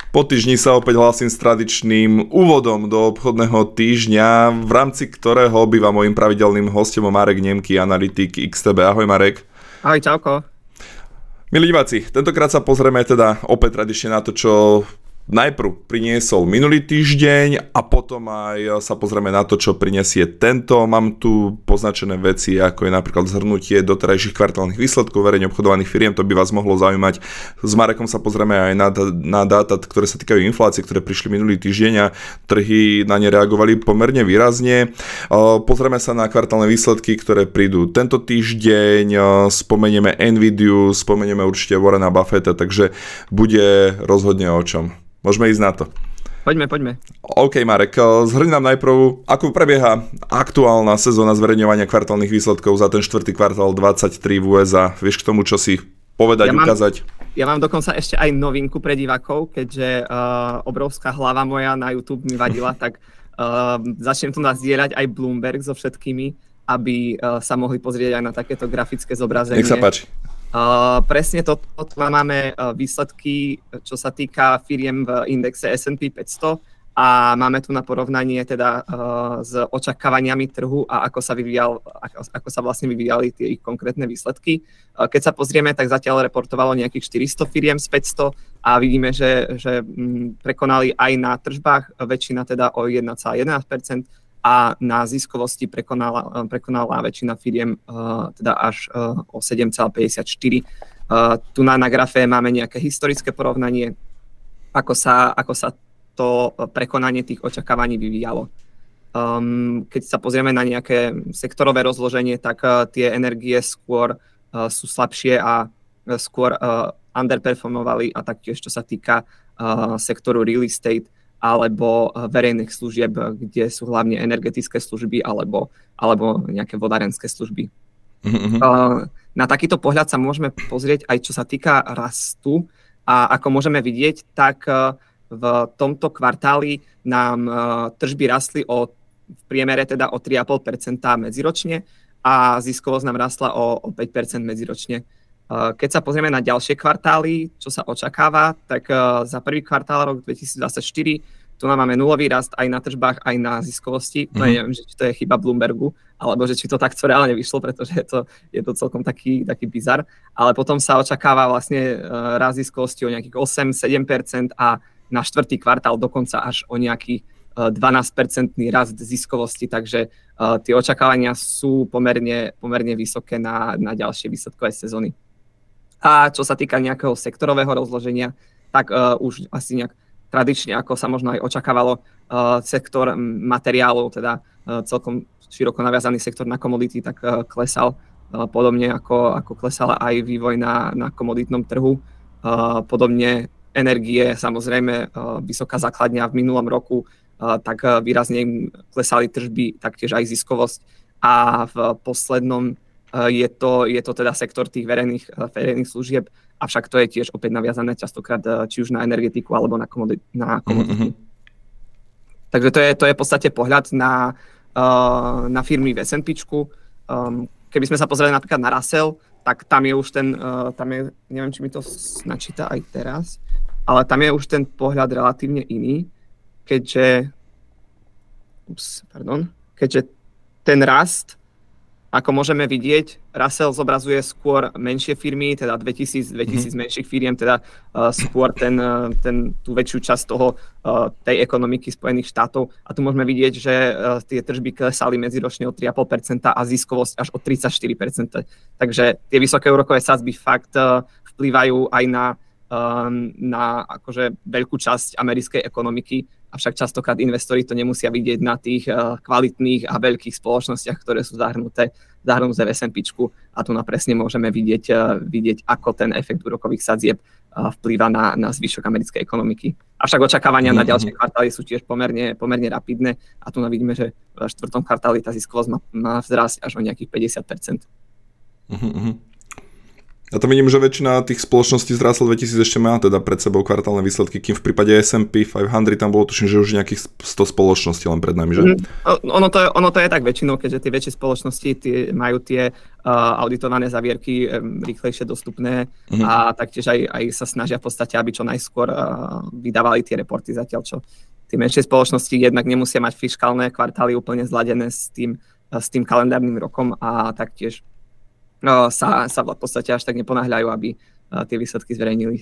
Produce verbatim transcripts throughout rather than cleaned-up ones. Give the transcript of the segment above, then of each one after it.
Po týždni sa opäť hlasím s tradičným úvodom do obchodného týždňa, v rámci ktorého býva mojím pravidelným hostom Marek Nemky, analytik iks té bé. Ahoj Marek. Ahoj, čauko. Milí diváci, tentokrát sa pozrieme teda opäť tradične na to, čo najprv priniesol minulý týždeň a potom aj sa pozrieme na to, čo prinesie tento. Mám tu poznačené veci, ako je napríklad zhrnutie doterajších kvartálnych výsledkov verejne obchodovaných firiem, to by vás mohlo zaujímať. S Marekom sa pozrieme aj na, na dáta, ktoré sa týkajú inflácie, ktoré prišli minulý týždeň a trhy na ne reagovali pomerne výrazne. Pozrieme sa na kvartálne výsledky, ktoré prídu tento týždeň, spomenieme Nvidiu, spomenieme určite Warrena Buffetta, takže bude rozhodne o čom. Môžeme ísť na to. Poďme, poďme. OK, Marek, zhrň nám najprv, ako prebieha aktuálna sezóna zverejňovania kvartálnych výsledkov za ten štvrtý kvartál dvadsaťtri v ú es á. Vieš k tomu, čo si povedať, ja mám, ukázať? Ja mám dokonca ešte aj novinku pre divákov, keďže uh, obrovská hlava moja na YouTube mi vadila, tak uh, začnem tu nazdieľať aj Bloomberg so všetkými, aby uh, sa mohli pozrieť aj na takéto grafické zobrazenie. Nech sa páči. Uh, presne toto to máme uh, výsledky, čo sa týka firiem v indexe es and pí päťsto a máme tu na porovnanie teda uh, s očakávaniami trhu a ako sa, vyvíjal, ako, ako sa vlastne vyvíjali tie ich konkrétne výsledky. Uh, keď sa pozrieme, tak zatiaľ reportovalo nejakých štyristo firiem z päťsto a vidíme, že, že m, prekonali aj na tržbách, väčšina teda o jeden celá jedenásť percent a na ziskovosti prekonala, prekonala väčšina firiem uh, teda až uh, o sedem celá päťdesiatštyri. Uh, tu na, na grafe máme nejaké historické porovnanie, ako sa, ako sa to prekonanie tých očakávaní vyvíjalo. Um, keď sa pozrieme na nejaké sektorové rozloženie, tak uh, tie energie skôr uh, sú slabšie a uh, skôr uh, underperformovali a taktiež, čo sa týka uh, sektoru real estate, alebo verejných služieb, kde sú hlavne energetické služby alebo, alebo nejaké vodárenské služby. Mm-hmm. Na takýto pohľad sa môžeme pozrieť aj čo sa týka rastu a ako môžeme vidieť, tak v tomto kvartáli nám tržby rastli o, v priemere teda o tri celé päť percenta medziročne a ziskovosť nám rastla o, o päť percent medziročne. Keď sa pozrieme na ďalšie kvartály, čo sa očakáva, tak za prvý kvartál rok dvetisícdvadsaťštyri tu nám máme nulový rast aj na tržbách, aj na ziskovosti. Mm-hmm. No neviem, že či to je chyba Bloombergu, alebo že či to takto reálne vyšlo, pretože je to, je to celkom taký, taký bizar. Ale potom sa očakáva vlastne rast ziskovosti o nejakých osem až sedem percent a na štvrtý kvartál dokonca až o nejaký dvanásť percentný rast ziskovosti, takže uh, tie očakávania sú pomerne, pomerne vysoké na, na ďalšie výsledkové sezóny. A čo sa týka nejakého sektorového rozloženia, tak uh, už asi nejak tradične, ako sa možno aj očakávalo, uh, sektor materiálov, teda uh, celkom široko naviazaný sektor na komodity, tak uh, klesal uh, podobne ako, ako klesala aj vývoj na, na komoditnom trhu. Uh, podobne energie, samozrejme uh, vysoká základňa v minulom roku, uh, tak uh, výrazne im klesali tržby, taktiež aj ziskovosť. A v poslednom Je to, je to teda sektor tých verejných, verejných služieb, avšak to je tiež opäť naviazané častokrát či už na energetiku alebo na komodity. Na komodity. Mm-hmm. Takže to je, to je v podstate pohľad na, uh, na firmy v es and píčku. Um, keby sme sa pozreli napríklad na Russell, tak tam je už ten, uh, tam je, neviem, či mi to načíta aj teraz, ale tam je už ten pohľad relatívne iný, keďže, ups, pardon, keďže ten rast, ako môžeme vidieť, Russell zobrazuje skôr menšie firmy, teda dvetisíc, dvetisíc mm-hmm. menších firiem, teda uh, skôr ten, uh, ten, tú väčšiu časť toho, uh, tej ekonomiky Spojených štátov. A tu môžeme vidieť, že uh, tie tržby klesali medziročne o tri celé päť percenta a ziskovosť až o tridsaťštyri percent. Takže tie vysoké úrokové sadzby fakt uh, vplývajú aj na, um, na akože veľkú časť americkej ekonomiky. Avšak častokrát investori to nemusia vidieť na tých uh, kvalitných a veľkých spoločnostiach, ktoré sú zahrnuté, zahrnuté v es and píčku. A tu na presne môžeme vidieť, uh, vidieť, ako ten efekt úrokových sadzieb uh, vplýva na, na zvyšok americkej ekonomiky. Avšak očakávania mm-hmm. na ďalšie kvartály sú tiež pomerne, pomerne rapidné. A tu vidíme, že v štvrtom kvartáli tá ziskovosť má, má vzrásť až o nejakých päťdesiat percent. Mm-hmm. A to vidím, že väčšina tých spoločností z Russell dvetisíc ešte má teda pred sebou kvartálne výsledky, kým v prípade es and pí päťsto tam bolo tuším, že už nejakých sto spoločností len pred nami, že? Mm, ono, to je, ono to je tak väčšinou, keďže tie väčšie spoločnosti tie, majú tie uh, auditované zavierky um, rýchlejšie dostupné mm. a taktiež aj, aj sa snažia v podstate, aby čo najskôr uh, vydávali tie reporty, zatiaľ čo tie menšie spoločnosti jednak nemusia mať fiškálne kvartály úplne zladené s tým, uh, s tým kalendárnym rokom a taktiež Sa, sa v podstate až tak neponáhľajú, aby uh, tie výsledky zverejnili.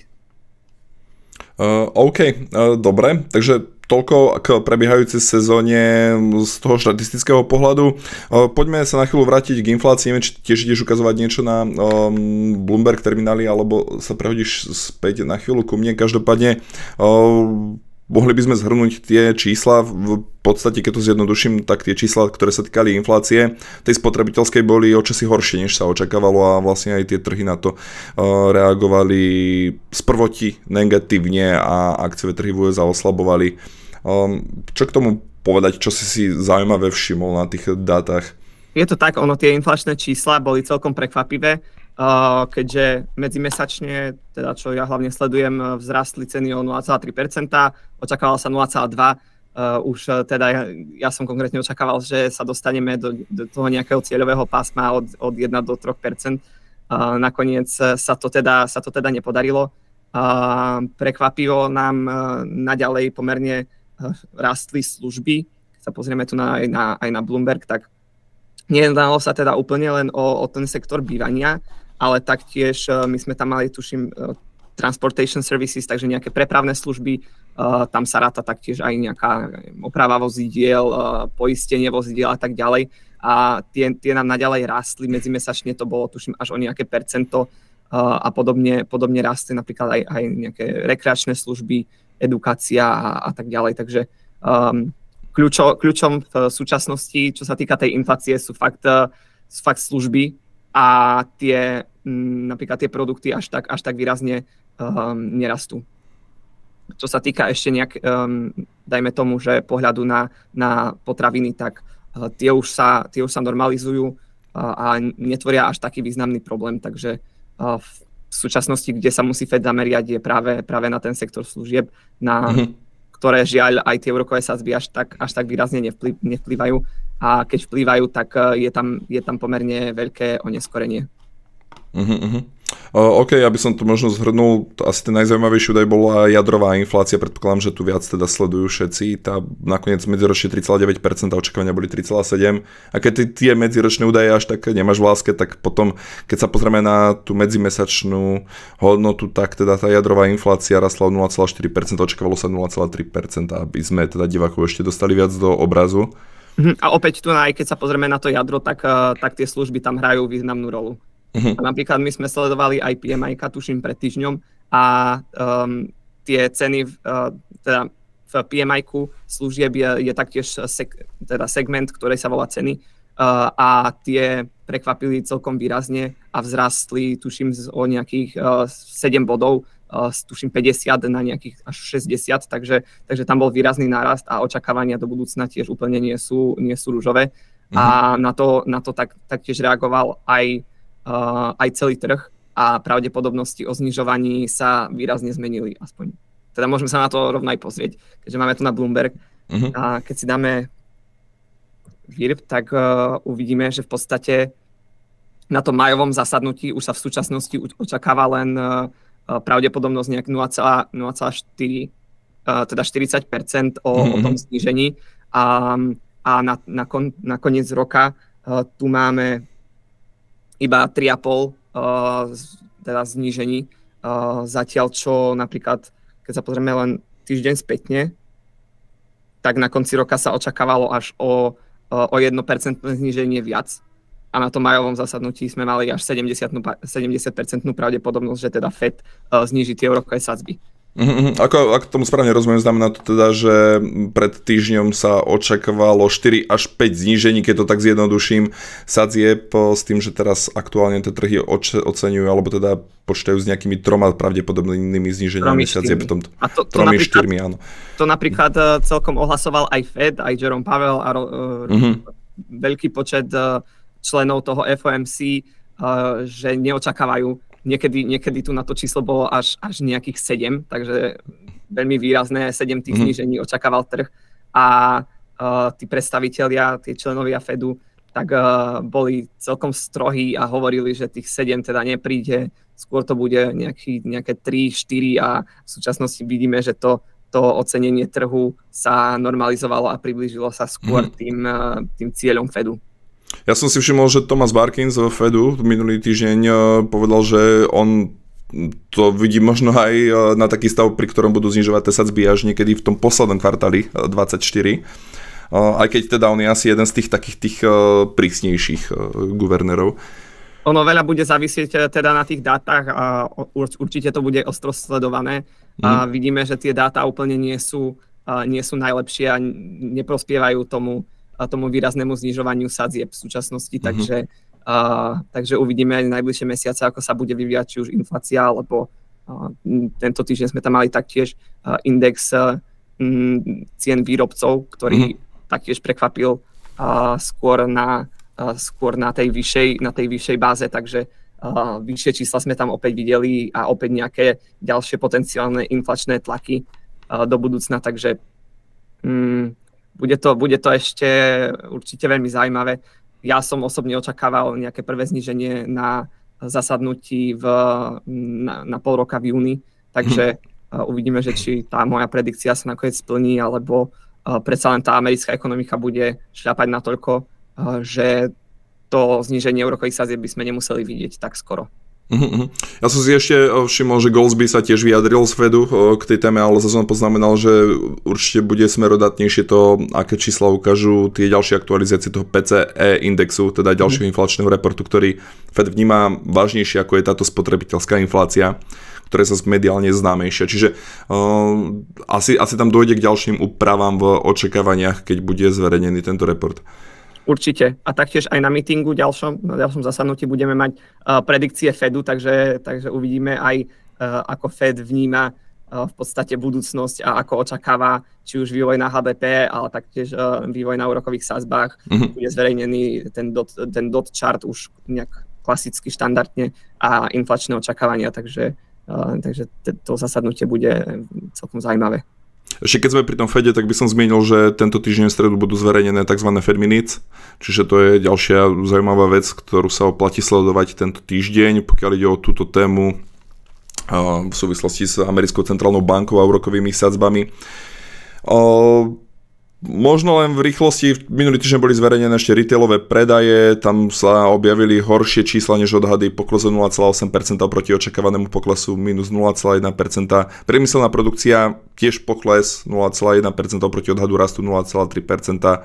Uh, OK, uh, dobre, takže toľko k prebiehajúcej sezóne z toho štatistického pohľadu. Uh, poďme sa na chvíľu vrátiť k inflácii. Neviem, či tiež ideš ukazovať niečo na um, Bloomberg terminály, alebo sa prehodíš späť na chvíľu ku mne. Každopádne uh, mohli by sme zhrnúť tie čísla, v podstate keď to zjednoduším, tak tie čísla, ktoré sa týkali inflácie, tej spotrebiteľskej boli o čosi horšie, než sa očakávalo a vlastne aj tie trhy na to uh, reagovali sprvoti negatívne a akciové trhy v ú es á oslabovali. Um, čo k tomu povedať, čo si si zaujímavé všimol na tých dátach? Je to tak, ono tie inflačné čísla boli celkom prekvapivé. Uh, keďže medzimesačne, teda čo ja hlavne sledujem, vzrastli ceny o nula celá tri percenta, očakával sa nula celá dva percenta, uh, už uh, teda ja, ja som konkrétne očakával, že sa dostaneme do, do toho nejakého cieľového pásma od, od jeden do tri percenta. Uh, nakoniec sa to teda, sa to teda nepodarilo. Uh, prekvapivo nám uh, naďalej pomerne uh, rastli služby. Keď sa pozrieme tu na, aj, na, aj na Bloomberg, tak nejednalo sa teda úplne len o, o ten sektor bývania, ale taktiež my sme tam mali, tuším, transportation services, takže nejaké prepravné služby, tam sa ráta taktiež aj nejaká oprava vozidiel, poistenie vozidiel a tak ďalej. A tie, tie nám naďalej rástli, medzimesačne to bolo, tuším, až o nejaké percento a podobne, podobne rástli napríklad aj, aj nejaké rekreačné služby, edukácia a, a tak ďalej. Takže um, kľúčo, kľúčom v súčasnosti, čo sa týka tej inflácie, sú fakt, sú fakt služby, a tie, napríklad tie produkty až tak, až tak výrazne um, nerastú. Čo sa týka ešte nejak, um, dajme tomu, že pohľadu na, na potraviny, tak uh, tie, už sa, tie už sa normalizujú uh, a netvoria až taký významný problém, takže uh, v súčasnosti, kde sa musí Fed zameriať, je práve, práve na ten sektor služieb, na mm-hmm. ktoré žiaľ aj tie úrokové sadzby až tak, až tak výrazne nevplyv, nevplyvajú. A keď vplývajú, tak je tam, je tam pomerne veľké oneskorenie. Uh-huh, uh-huh. Uh, OK, aby som to možno zhrnul, asi ten najzaujímavejší údaj bola jadrová inflácia, predpokladám, že tu viac teda sledujú všetci, tá nakoniec medziročne tri celé deväť percenta, očakávania boli tri celé sedem percenta, a keď ty tie medziročné údaje až tak nemáš v láske, tak potom, keď sa pozrieme na tú medzimesačnú hodnotu, tak teda tá jadrová inflácia rastla o nula celé štyri percenta, očakávalo sa nula celé tri percenta, aby sme teda divákov ešte dostali viac do obrazu. A opäť tu, aj keď sa pozrieme na to jadro, tak, tak tie služby tam hrajú významnú rolu. Uh-huh. A napríklad my sme sledovali aj pé em í, tuším, pred týždňom a um, tie ceny, uh, teda v pé em í-ku služieb je, je taktiež seg, teda segment, ktorý sa volá ceny uh, a tie prekvapili celkom výrazne a vzrastli, tuším, o nejakých uh, sedem bodov, Uh, tuším päťdesiat na nejakých až šesťdesiat, takže, takže tam bol výrazný nárast a očakávania do budúcna tiež úplne nie sú, nie sú ružové. Uh-huh. A na to, na to tak, taktiež reagoval aj, uh, aj celý trh a pravdepodobnosti o znižovaní sa výrazne zmenili aspoň. Teda môžeme sa na to rovno aj pozrieť, keďže máme tu na Bloomberg. Uh-huh. A keď si dáme V I R B, tak uh, uvidíme, že v podstate na tom majovom zasadnutí už sa v súčasnosti očakáva len uh, pravdepodobnosť nejak nula celá štyri, teda štyridsať percent o, mm-hmm. o tom znížení. A, a na, na, kon, na koniec roka tu máme iba tri celé päť teda znížení. Zatiaľ čo napríklad, keď sa pozrieme len týždeň spätne, tak na konci roka sa očakávalo až o, o jedno percentné zníženie viac. A na tom majovom zasadnutí sme mali až sedemdesiat percent pravdepodobnosť, že teda Fed uh, zníži tie úrokové sadzby. Mm-hmm. Ako, ako tomu správne rozumiem, znamená to teda, že pred týždňom sa očakávalo štyri až päť znížení, keď to tak zjednoduším, sadzieb, s tým, že teraz aktuálne tie trhy oč- oceňujú, alebo teda počítajú s nejakými troma pravdepodobnými zníženiami sadzieb. A to, to, napríklad, štyrmi, áno. to napríklad uh, celkom ohlasoval aj Fed, aj Jerome Powell a uh, mm-hmm. veľký počet uh, členov toho ef ó em cé, uh, že neočakávajú niekedy, niekedy tu na to číslo bolo až, až nejakých sedem, takže veľmi výrazné, sedem tých mm-hmm. znížení očakával trh a uh, tí predstavitelia, tí členovia Fedu, tak uh, boli celkom strohí a hovorili, že tých sedem teda nepríde, skôr to bude nejaký, nejaké tri štyri a v súčasnosti vidíme, že to, to ocenenie trhu sa normalizovalo a priblížilo sa skôr mm-hmm. tým, uh, tým cieľom Fedu. Ja som si všimol, že Thomas Barkins z Fedu minulý týždeň povedal, že on to vidí možno aj na taký stav, pri ktorom budú znižovať tie sadzby až niekedy v tom poslednom kvartáli dvadsaťštyri. Aj keď teda on je asi jeden z tých takých tých prísnejších guvernérov. Ono veľa bude závisieť teda na tých dátach a určite to bude ostro sledované. Mm. A vidíme, že tie dáta úplne nie sú, nie sú najlepšie a neprospievajú tomu a tomu výraznému znižovaniu sadzieb v súčasnosti, mm-hmm. takže, uh, takže uvidíme aj najbližšie mesiace, ako sa bude vyvíjať či už inflácia, alebo uh, tento týždeň sme tam mali taktiež uh, index uh, m, cien výrobcov, ktorý mm-hmm. taktiež prekvapil uh, skôr, na, uh, skôr na tej vyššej, na tej vyššej báze, takže uh, vyššie čísla sme tam opäť videli a opäť nejaké ďalšie potenciálne inflačné tlaky uh, do budúcna, takže um, Bude to, bude to ešte určite veľmi zaujímavé. Ja som osobne očakával nejaké prvé zníženie na zasadnutí v, na, na pol roka v júni, takže mm. uvidíme, že či tá moja predikcia sa nakoniec splní, alebo uh, predsa len tá americká ekonomika bude šľapať natoľko, uh, že to zníženie úrokových sadzieb by sme nemuseli vidieť tak skoro. Uh-huh. Ja som si ešte všimol, že Goldsby sa tiež vyjadril z Fedu k tej téme, ale zase som poznamenal, že určite bude smerodatnejšie to, aké čísla ukážu tie ďalšie aktualizácie toho pé cé é indexu, teda ďalšieho uh-huh. inflačného reportu, ktorý Fed vníma vážnejšie, ako je táto spotrebiteľská inflácia, ktorá je sa mediálne známejšia. Čiže uh, asi, asi tam dojde k ďalším úpravám v očakávaniach, keď bude zverejnený tento report. Určite. A taktiež aj na meetingu ďalšom, na ďalšom zasadnutí budeme mať uh, predikcie Fedu, takže, takže uvidíme aj, uh, ako Fed vníma uh, v podstate budúcnosť a ako očakáva či už vývoj na há dé pé, ale taktiež uh, vývoj na úrokových sadzbách. Mm-hmm. Bude zverejnený ten dot, ten dot chart už nejak klasicky, štandardne a inflačné očakávania, takže, uh, takže to zasadnutie bude celkom zaujímavé. Ešte keď sme pri tom Fede, tak by som zmienil, že tento týždeň v stredu budú zverejnené tzv. Fed Minutes, čiže to je ďalšia zaujímavá vec, ktorú sa oplatí sledovať tento týždeň, pokiaľ ide o túto tému v súvislosti s americkou centrálnou bankou a úrokovými sadzbami. Možno len v rýchlosti, minulý týždeň boli zverejnené ešte retailové predaje, tam sa objavili horšie čísla než odhady, pokles o nula celá osem percenta proti očakávanému poklesu minus nula celá jeden percenta. Priemyselná produkcia tiež pokles nula celá jeden percenta proti odhadu rastu nula celá tri percenta.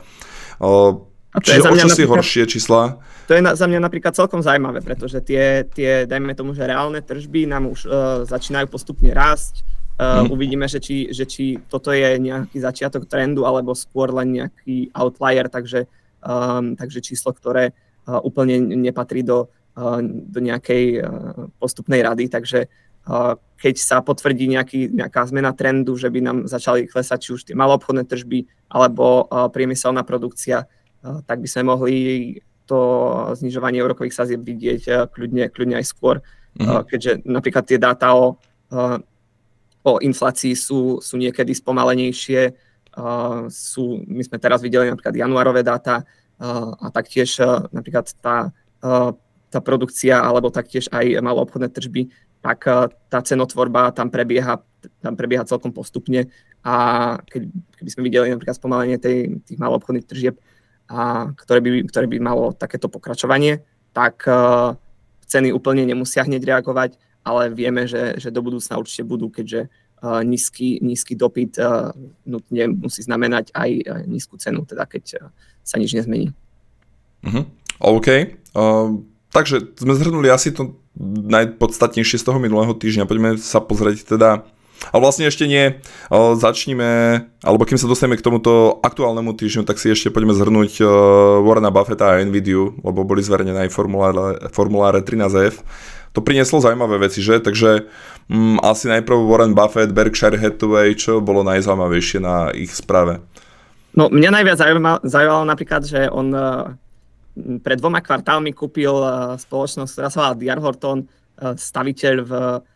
Čiže o čo si horšie čísla? To je na, za mňa napríklad celkom zaujímavé, pretože tie, tie dajme tomu, že reálne tržby nám už uh, začínajú postupne rásť. Uh, hmm. Uvidíme, že či, že či toto je nejaký začiatok trendu, alebo skôr len nejaký outlier, takže, um, takže číslo, ktoré uh, úplne nepatrí do, uh, do nejakej uh, postupnej rady. Takže uh, keď sa potvrdí nejaký, nejaká zmena trendu, že by nám začali klesať či už tie maloobchodné tržby, alebo uh, priemyselná produkcia, uh, tak by sme mohli to znižovanie úrokových sadzieb vidieť uh, kľudne, kľudne aj skôr, hmm. uh, keďže napríklad tie dáta o uh, o inflácii sú, sú niekedy spomalenejšie. Uh, sú, my sme teraz videli napríklad januárové dáta uh, a taktiež uh, napríklad tá, uh, tá produkcia alebo taktiež aj maloobchodné tržby, tak uh, tá cenotvorba tam prebieha, tam prebieha celkom postupne a keď, keby sme videli napríklad spomalenie tej, tých maloobchodných tržieb, a, ktoré, by, ktoré by malo takéto pokračovanie, tak uh, ceny úplne nemusia hneď reagovať, ale vieme, že, že do budúcna určite budú, keďže uh, nízky, nízky dopyt uh, nutne musí znamenať aj uh, nízku cenu, teda keď uh, sa nič nezmení. Uh-huh. OK. Uh, takže sme zhrnuli asi to najpodstatnejšie z toho minulého týždňa. Poďme sa pozrieť teda, ale vlastne ešte nie. Uh, začníme, alebo kým sa dostaneme k tomuto aktuálnemu týždňu, tak si ešte poďme zhrnúť uh, Warrena Buffetta a Nvidiu, lebo boli zverejnené aj formuláre, formuláre trinásť ef. To prinieslo zaujímavé veci, že? Takže mm, asi najprv Warren Buffett, Berkshire Hathaway, čo bolo najzaujímavejšie na ich správe? No, mňa najviac zaujímalo, zaujímalo napríklad, že on uh, pred dvoma kvartálmi kúpil uh, spoločnosť, ktorá sa volá D R Horton, uh, staviteľ, v,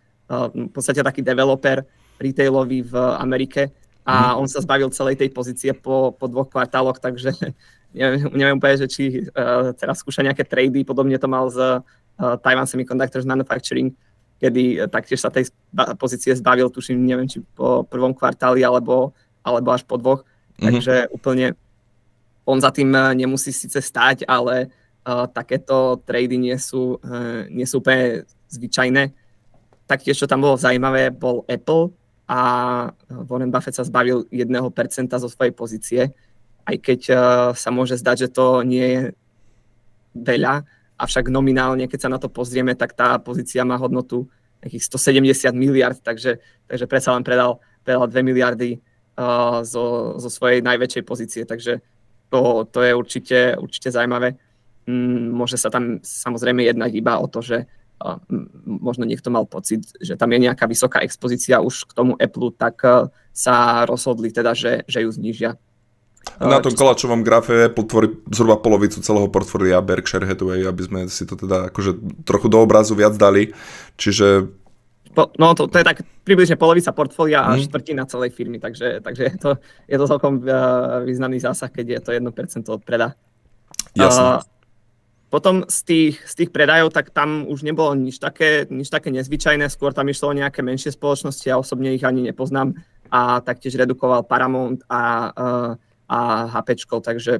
v podstate taký developer retailový v Amerike a mm. on sa zbavil celej tej pozície po, po dvoch kvartáloch, takže neviem, neviem úplne, že či uh, teraz skúša nejaké trady, podobne to mal z uh, Taiwan Semiconductors Manufacturing, kedy uh, taktiež sa tej pozície zbavil, tuším, neviem, či po prvom kvartáli, alebo, alebo až po dvoch, mm. takže úplne on za tým uh, nemusí síce stáť, ale uh, takéto trady nie sú, uh, nie sú úplne zvyčajné. Taktiež, čo tam bolo zaujímavé, bol Apple a Warren Buffett sa zbavil jedného percenta zo svojej pozície, aj keď uh, sa môže zdať, že to nie je veľa, avšak nominálne, keď sa na to pozrieme, tak tá pozícia má hodnotu nejakých stosedemdesiat miliard, takže, takže predsa len predal, predal dve miliardy uh, zo, zo svojej najväčšej pozície, takže to, to je určite, určite zaujímavé. Mm, môže sa tam samozrejme jednať iba o to, že uh, možno niekto mal pocit, že tam je nejaká vysoká expozícia už k tomu Apple, tak uh, sa rozhodli teda, že, že ju znížia. Na tom koláčovom grafe Apple tvorí zhruba polovicu celého portfólia Berkshire Hathaway, aby sme si to teda akože trochu do obrazu viac dali. Čiže... Po, no to, to je tak približne polovica portfólia a mm. štvrtina celej firmy, takže, takže je, to, je to celkom uh, významný zásah, keď je to jedno percento od preda. Jasne. Uh, potom z tých, z tých predajov, tak tam už nebolo nič také, nič také nezvyčajné, skôr tam išlo o nejaké menšie spoločnosti, ja osobne ich ani nepoznám a taktiež redukoval Paramount a uh, a HPčko, takže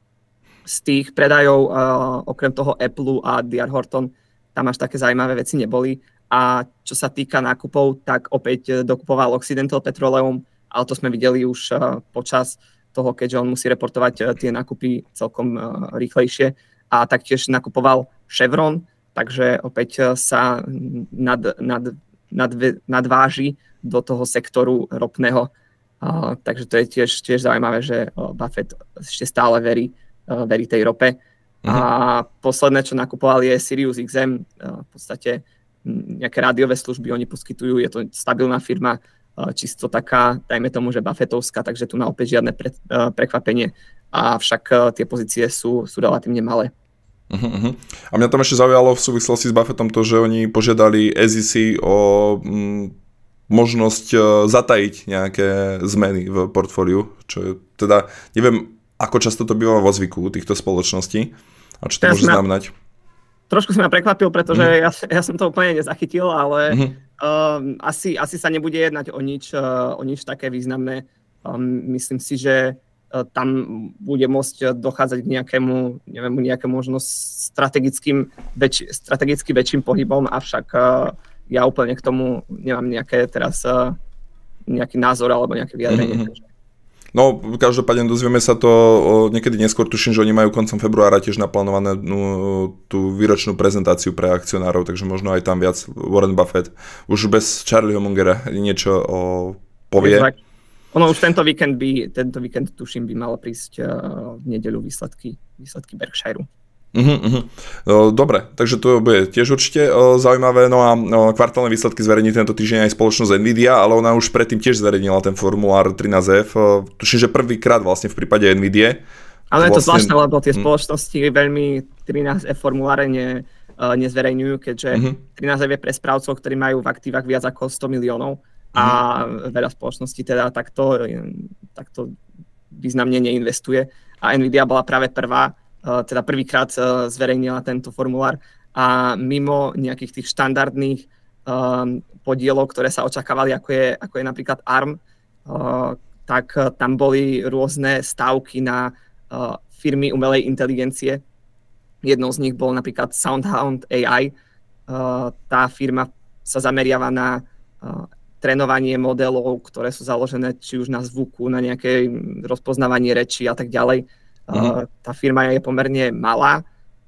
z tých predajov, uh, okrem toho Apple a D R Horton, tam až také zaujímavé veci neboli. A čo sa týka nákupov, tak opäť dokupoval Occidental Petroleum, ale to sme videli už uh, počas toho, keďže on musí reportovať uh, tie nákupy celkom uh, rýchlejšie. A taktiež nakupoval Chevron, takže opäť uh, sa nad, nad, nad, nadváži do toho sektoru ropného. Uh, takže to je tiež, tiež zaujímavé, že uh, Buffett ešte stále verí, uh, verí tej rope. Uh-huh. A posledné, čo nakupoval, je Sirius iks em. Uh, v podstate m, nejaké rádiové služby oni poskytujú, je to stabilná firma, uh, čisto taká, dajme tomu, že Buffettovská, takže tu na opäť žiadne pre, uh, prekvapenie. Avšak uh, tie pozície sú, sú relatívne malé. Uh-huh. A mňa tam ešte zaujalo v súvislosti s Buffettom to, že oni požiadali es í cé o... Mm, možnosť zatajiť nejaké zmeny v portfóliu, čo je teda, neviem, ako často to býva vo zvyku týchto spoločností a čo to ja môže znamenať. Trošku som ma prekvapil, pretože mm. ja, ja som to úplne nezachytil, ale mm. um, asi, asi sa nebude jednať o nič, uh, o nič také významné. Um, myslím si, že uh, tam bude môcť dochádzať k nejakému, neviem, nejakému možno strategickým, väč, strategicky väčším pohybom, avšak uh, ja úplne k tomu nemám nejaké teraz uh, nejaký názor alebo nejaké vyjadrenie. Mm-hmm. No, každopádne dozvieme sa to niekedy neskôr, tuším, že oni majú koncom februára tiež naplánované no, tú výročnú prezentáciu pre akcionárov, takže možno aj tam viac Warren Buffett už bez Charlieho Mungera niečo o, povie. Ono už tento víkend by, tento víkend tuším by malo prísť uh, v nedeľu výsledky, výsledky Berkshireu. Uh-huh, uh-huh. Dobre, takže to bude tiež určite zaujímavé. No a kvartálne výsledky zverejní tento týždeň aj spoločnosť Nvidia, ale ona už predtým tiež zverejnila ten formulár trinásť ef. Tuším, že prvýkrát vlastne v prípade Nvidie. Ale je to vlastne... zvláštne, lebo tie spoločnosti veľmi trinásť ef formuláre ne, nezverejňujú, keďže uh-huh. trinásť ef je pre správcov, ktorí majú v aktívach viac ako sto miliónov a uh-huh. veľa spoločností teda takto, takto významne neinvestuje. A Nvidia bola práve prvá, teda prvýkrát zverejnila tento formulár a mimo nejakých tých štandardných um, podielov, ktoré sa očakávali, ako je, ako je napríklad á er em, uh, tak tam boli rôzne stávky na uh, firmy umelej inteligencie. Jednou z nich bol napríklad SoundHound á í. Uh, tá firma sa zameriava na uh, trénovanie modelov, ktoré sú založené či už na zvuku, na nejaké rozpoznávanie reči a tak ďalej. Uh, tá firma je pomerne malá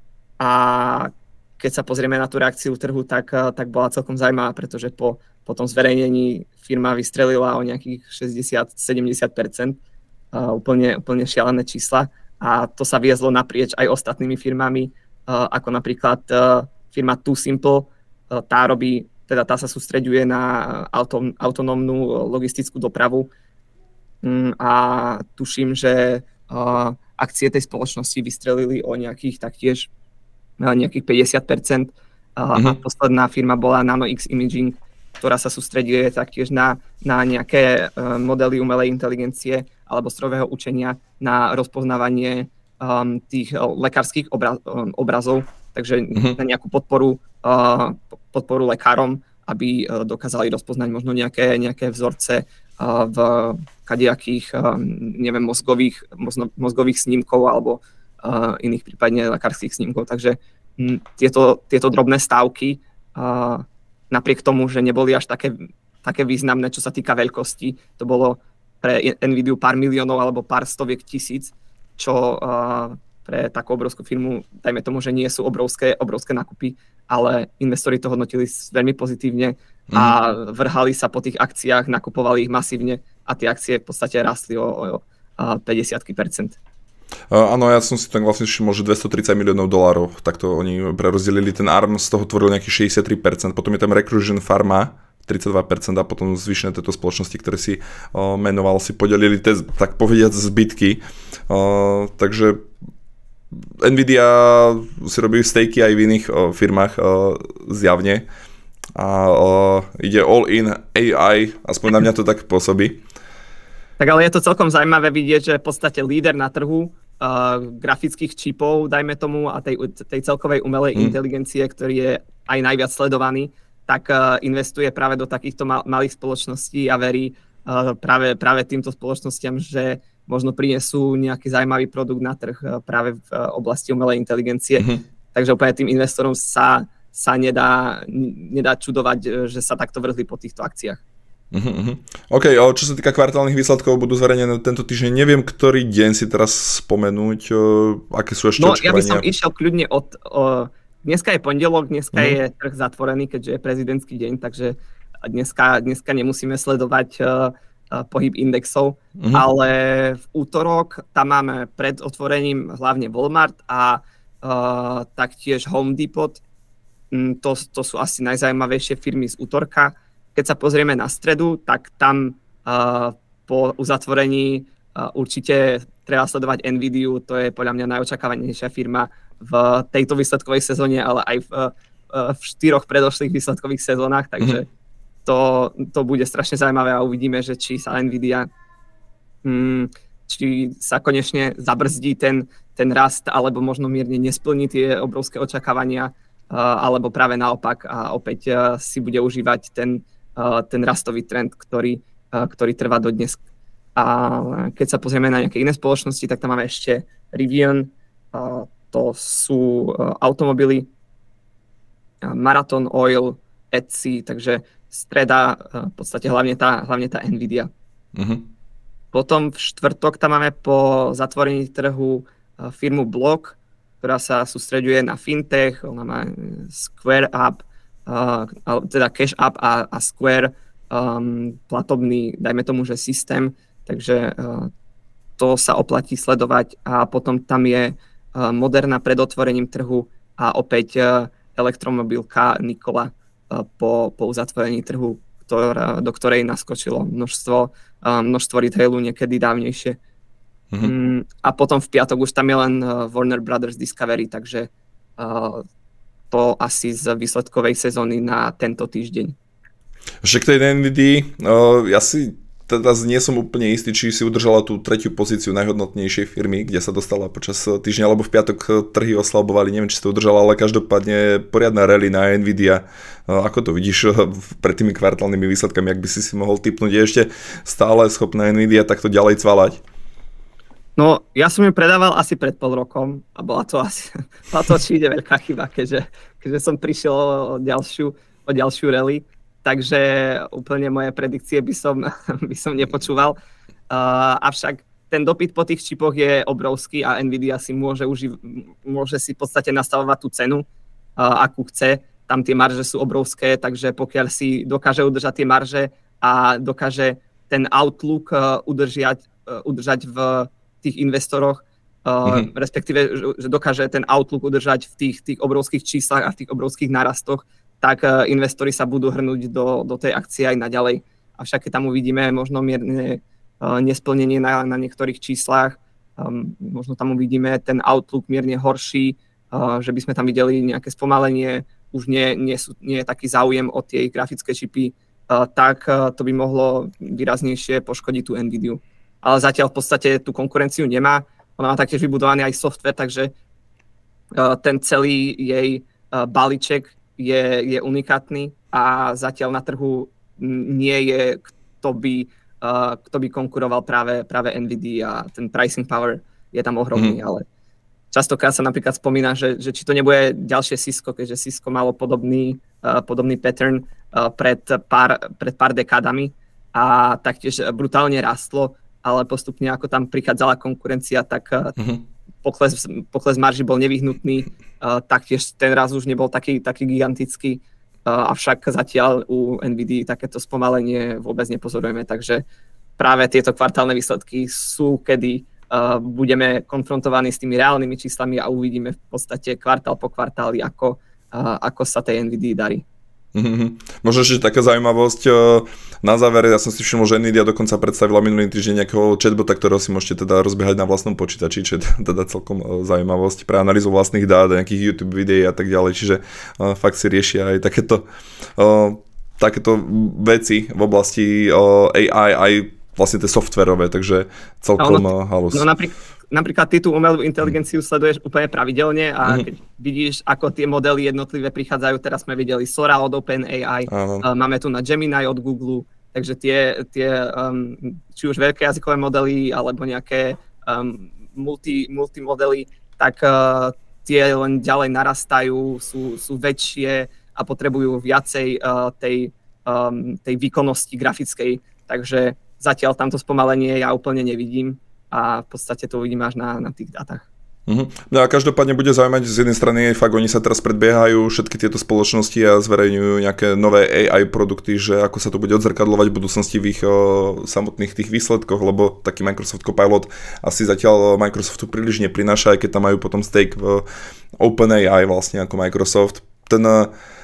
a keď sa pozrieme na tú reakciu trhu, tak, tak bola celkom zaujímavá, pretože po, po tom zverejnení firma vystrelila o nejakých šesťdesiat až sedemdesiat percent, uh, úplne, úplne šialené čísla a to sa viezlo naprieč aj ostatnými firmami, uh, ako napríklad uh, firma Too Simple, uh, tá robí, teda tá sa sústreďuje na autom, autonómnu logistickú dopravu um, a tuším, že uh, akcie tej spoločnosti vystrelili o nejakých taktiež nejakých päťdesiat percent Uh, uh-huh. A posledná firma bola NanoX Imaging, ktorá sa sústreduje taktiež na, na nejaké uh, modely umelej inteligencie alebo strojového učenia na rozpoznávanie um, tých uh, lekárskych obra- um, obrazov, takže uh-huh. na nejakú podporu, uh, podporu lekárom, aby uh, dokázali rozpoznať možno nejaké, nejaké vzorce uh, v kadejakých, uh, neviem, mozgových, mozno, mozgových snímkov alebo uh, iných prípadne lekárskych snímkov. Takže m, tieto, tieto drobné stávky uh, napriek tomu, že neboli až také, také významné, čo sa týka veľkosti, to bolo pre Nvidiu pár miliónov alebo pár stoviek tisíc, čo uh, pre takú obrovskú firmu, dajme tomu, že nie sú obrovské, obrovské nákupy, ale investori to hodnotili veľmi pozitívne a mm. vrhali sa po tých akciách, nakupovali ich masívne a tie akcie v podstate rastli o, o, o päťdesiat percent. Uh, áno, ja som si tak vlastne všimol, že dvestotridsať miliónov dolárov, takto oni prerozdelili ten arm, z toho tvoril nejakých šesťdesiattri percent, potom je tam Recursion Pharma, tridsaťdva percent a potom zvyšné tieto spoločnosti, ktoré si uh, menoval, si podelili tie, tak povediať, zbytky. Uh, takže Nvidia si robí stejky aj v iných uh, firmách uh, zjavne a uh, ide all in á í, aspoň na mňa to tak pôsobí. Tak ale je to celkom zaujímavé vidieť, že v podstate líder na trhu uh, grafických čipov, dajme tomu, a tej, tej celkovej umelej hmm. inteligencie, ktorý je aj najviac sledovaný, tak uh, investuje práve do takýchto mal, malých spoločností a verí uh, práve, práve týmto spoločnostiam, že možno prinesú nejaký zaujímavý produkt na trh uh, práve v uh, oblasti umelej inteligencie. Hmm. Takže úplne tým investorom sa, sa nedá, nedá čudovať, že sa takto vrhli po týchto akciách. Uh-huh, uh-huh. OK, čo sa týka kvartálnych výsledkov, budú zverejnené tento týždeň. Neviem, ktorý deň si teraz spomenúť, uh, aké sú ešte no, očakávania. Ja by som išiel kľudne od... Uh, dneska je pondelok, dneska uh-huh. je trh zatvorený, keďže je prezidentský deň, takže dneska, dneska nemusíme sledovať uh, uh, pohyb indexov, uh-huh. ale v útorok tam máme pred otvorením hlavne Walmart a uh, taktiež Home Depot. Mm, to, to sú asi najzaujímavejšie firmy z útorka. Keď sa pozrieme na stredu, tak tam uh, po uzatvorení uh, určite treba sledovať Nvidiu, to je podľa mňa najočakávanejšia firma v tejto výsledkovej sezóne, ale aj v, uh, v štyroch predošlých výsledkových sezónach, takže mm-hmm. to, to bude strašne zaujímavé a uvidíme, že či sa Nvidia, um, či sa konečne zabrzdí ten, ten rast, alebo možno mierne nesplní tie obrovské očakávania, uh, alebo práve naopak a opäť uh, si bude užívať ten ten rastový trend, ktorý, ktorý trvá dodnes. A keď sa pozrieme na nejaké iné spoločnosti, tak tam máme ešte Rivian, to sú automobily, Marathon Oil, Etsy, takže streda, v podstate hlavne tá, hlavne tá Nvidia. Uh-huh. Potom v štvrtok tam máme po zatvorení trhu firmu Block, ktorá sa sústreďuje na fintech, ona má Square Up, Uh, teda Cash App a, a Square, um, platobný, dajme tomu, že systém, takže uh, to sa oplatí sledovať a potom tam je uh, Moderna pred otvorením trhu a opäť uh, elektromobilka Nikola uh, po, po uzatvorení trhu, ktorá, do ktorej naskočilo množstvo, uh, množstvo retailu niekedy dávnejšie. Mm-hmm. Um, a potom v piatok už tam je len uh, Warner Brothers Discovery, takže uh, to asi z výsledkovej sezóny na tento týždeň. Však tej Nvidii, ja si teda nie som úplne istý, či si udržala tú tretiu pozíciu najhodnotnejšej firmy, kde sa dostala počas týždňa, lebo v piatok trhy oslabovali, neviem, či si to udržala, ale každopádne poriadna rally na Nvidia. Ako to vidíš pred tými kvartálnymi výsledkami, ak by si si mohol tipnúť, je ešte stále schopná Nvidia takto ďalej cvalať? No, ja som ju predával asi pred pol rokom a bola to asi, bola to určite veľká chyba, keďže, keďže som prišiel o ďalšiu, o ďalšiu rally, takže úplne moje predikcie by som, by som nepočúval. Uh, avšak ten dopyt po tých čipoch je obrovský a Nvidia si môže, uživ, môže si v podstate nastavovať tú cenu, uh, akú chce. Tam tie marže sú obrovské, takže pokiaľ si dokáže udržať tie marže a dokáže ten outlook uh, udržať, uh, udržať v tých investoroch, uh, mm-hmm. respektíve, že dokáže ten outlook udržať v tých, tých obrovských číslach a v tých obrovských narastoch, tak uh, investori sa budú hrnúť do, do tej akcie aj naďalej. Avšak keď tam uvidíme možno mierne uh, nesplnenie na, na niektorých číslach, um, možno tam uvidíme ten outlook mierne horší, uh, že by sme tam videli nejaké spomalenie už nie, nie, sú, nie je taký záujem o tie grafické čipy, uh, tak uh, to by mohlo výraznejšie poškodiť tú Nvidiu. Ale zatiaľ v podstate tú konkurenciu nemá. Ona má taktiež vybudovaný aj software, takže uh, ten celý jej uh, balíček je, je unikátny a zatiaľ na trhu nie je, kto by, uh, kto by konkuroval práve, práve Nvidia a ten pricing power je tam ohromný, mm. ale častokrát sa napríklad spomína, že, že či to nebude ďalšie Cisco, keďže Cisco malo podobný, uh, podobný pattern uh, pred, pár, pred pár dekádami a taktiež brutálne rastlo, ale postupne ako tam prichádzala konkurencia, tak uh, mm-hmm. pokles, pokles marží bol nevyhnutný, uh, taktiež ten raz už nebol taký, taký gigantický, uh, avšak zatiaľ u Nvidia takéto spomalenie vôbec nepozorujeme, takže práve tieto kvartálne výsledky sú, kedy uh, budeme konfrontovaní s tými reálnymi číslami a uvidíme v podstate kvartál po kvartáli, ako, uh, ako sa tej Nvidii darí. Mm-hmm. Možno ešte taká zaujímavosť na záver, ja som si všimol, že Nvidia dokonca predstavila minulý týždeň nejakého chatbota, ktorého si môžete teda rozbiehať na vlastnom počítači, čo je teda celkom zaujímavosť pre analýzu vlastných dát, nejakých YouTube videí a tak ďalej, čiže uh, fakt si riešia aj takéto, uh, takéto veci v oblasti uh, á í, aj vlastne tie softverové, takže celkom no, halus. No napríklad Napríklad ty tú umelú inteligenciu sleduješ úplne pravidelne a mm-hmm. keď vidíš, ako tie modely jednotlivé prichádzajú, teraz sme videli Sora od OpenAI, uh, máme tu na Gemini od Google, takže tie, tie um, či už veľké jazykové modely alebo nejaké um, multi, multimodely, tak uh, tie len ďalej narastajú, sú, sú väčšie a potrebujú viacej uh, tej, um, tej výkonnosti grafickej, takže zatiaľ tamto spomalenie ja úplne nevidím. A v podstate to uvidíme až na, na tých dátach. Uh-huh. No a každopádne bude zaujímať z jednej strany, fakt oni sa teraz predbiehajú všetky tieto spoločnosti a zverejňujú nejaké nové á í produkty, že ako sa to bude odzrkadľovať v budúcnosti v ich o, samotných tých výsledkoch, lebo taký Microsoft Copilot asi zatiaľ Microsoftu príliš neprináša, aj keď tam majú potom stake v OpenAI vlastne ako Microsoft. Ten uh,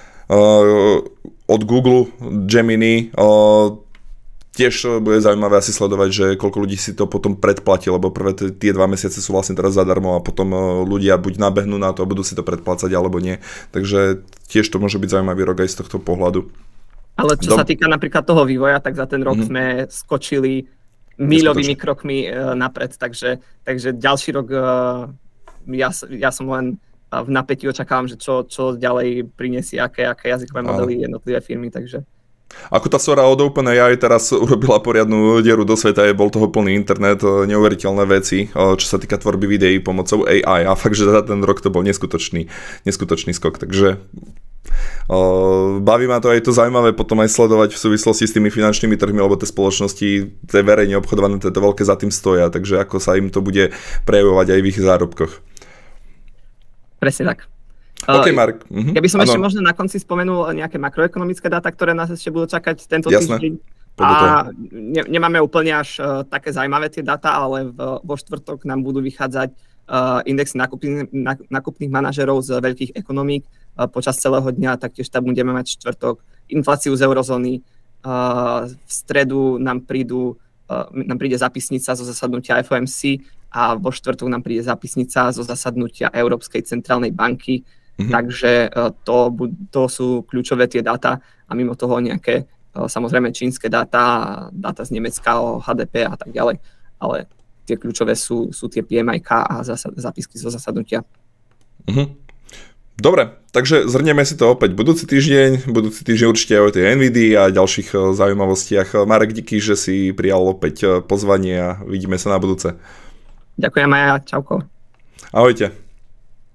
od Google Gemini uh, tiež bude zaujímavé asi sledovať, že koľko ľudí si to potom predplatí, lebo prvé t- tie dva mesiace sú vlastne teraz zadarmo a potom ľudia buď nabehnú na to a budú si to predplácať alebo nie. Takže tiež to môže byť zaujímavý rok aj z tohto pohľadu. Ale čo Dom- sa týka napríklad toho vývoja, tak za ten rok mm-hmm. sme skočili míľovými krokmi uh, napred, takže, takže ďalší rok uh, ja, ja som len v napätí očakávam, že čo, čo ďalej prinesie, aké, aké jazykové modely jednotlivé firmy, takže ako tá Sora od OpenAI teraz urobila poriadnu dieru do sveta, je bol toho plný internet, neuveriteľné veci, čo sa týka tvorby videí pomocou á í a fakt, že za ten rok to bol neskutočný, neskutočný skok, takže uh, baví ma to aj to zaujímavé potom aj sledovať v súvislosti s tými finančnými trhmi, lebo tie spoločnosti, tie verejne obchodované, tie veľké za tým stoja, takže ako sa im to bude prejavovať aj v ich zárobkoch. Presne tak. OK, Mark. Uh-huh. Ja by som ano. ešte možno na konci spomenul nejaké makroekonomické dáta, ktoré nás ešte budú čakať tento Jasné. týždeň. A ne, nemáme úplne až uh, také zaujímavé tie dáta, ale v, vo štvrtok nám budú vychádzať uh, indexy nákupných, nákupných manažerov z veľkých ekonomík uh, počas celého dňa, taktiež tam budeme mať štvrtok infláciu z eurozóny. Uh, v stredu nám, prídu, uh, nám príde zápisnica zo zasadnutia ef ó em cé a vo štvrtok nám príde zápisnica zo zasadnutia Európskej centrálnej banky. Mm-hmm. Takže to, to sú kľúčové tie dáta a mimo toho nejaké samozrejme čínske dáta, dáta z Nemecka o há dé pé a tak ďalej, ale tie kľúčové sú, sú tie pé em í ká a zasad, zápisky zo zasadnutia. Mm-hmm. Dobre, takže zhrnieme si to opäť budúci týždeň, budúci týždeň určite aj o tej Nvidii a ďalších zaujímavostiach. Marek, díky, že si prijal opäť pozvanie a vidíme sa na budúce. Ďakujem aj ja, čauko. Ahojte.